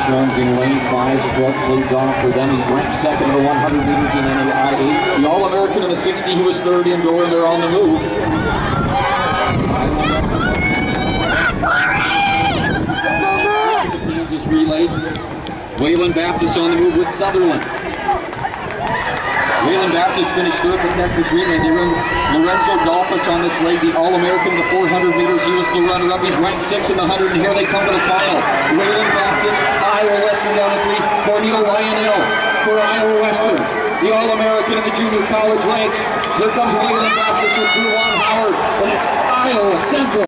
Jones in lane 5. Scruggs leads off for them. He's ranked second in the 100 meters in NAIA. The All-American in the 60, he was third indoor, and they're on the move. The Kansas relays. Wayland Baptist on the move with Sutherland. Wayland Baptist finished third in the Texas relay. They run Lorenzo Dolphus on this leg, the All-American, the 400 meters. He was the runner-up. He's ranked 6 in the 100, and here they come to the final. Wayland Baptist, Iowa Western down to 3. Cornel Lionel for Iowa Western, the All-American in the junior college ranks. Here comes Wayland Baptist with Drew Howard, and it's Iowa Central.